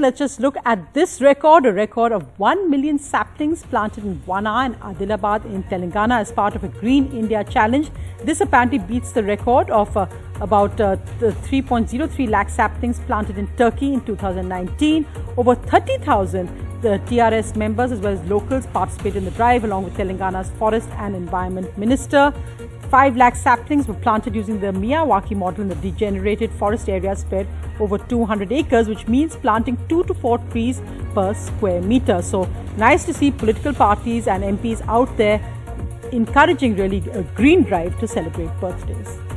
let's just look at this record, a record of 1 million saplings planted in 1 hour in Adilabad in Telangana as part of a Green India Challenge. This apparently beats the record of about 3.03 lakh saplings planted in Turkey in 2019. Over 30,000 TRS members as well as locals participated in the drive along with Telangana's Forest and Environment Minister. 5 lakh saplings were planted using the Miyawaki model in the degenerated forest area spread over 200 acres, which means planting 2 to 4 trees per square meter. So nice to see political parties and MPs out there encouraging really a green drive to celebrate birthdays.